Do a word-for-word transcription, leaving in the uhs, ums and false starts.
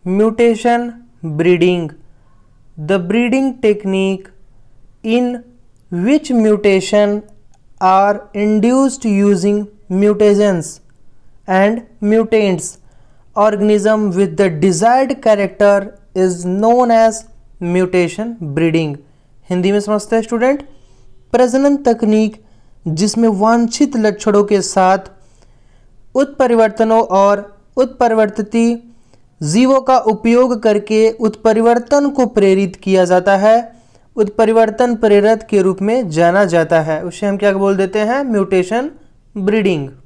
Mutation breeding, the breeding technique in which mutation are induced using mutagens and mutants organism with the desired character is known as mutation breeding। Hindi में समझते हैं student, प्रजनन तकनीक जिसमें वांछित लक्षणों के साथ उत्परिवर्तनों और उत्परिवर्तित जीवों का उपयोग करके उत्परिवर्तन को प्रेरित किया जाता है, उत्परिवर्तन प्रेरक के रूप में जाना जाता है, उसे हम क्या बोल देते हैं, म्यूटेशन ब्रीडिंग।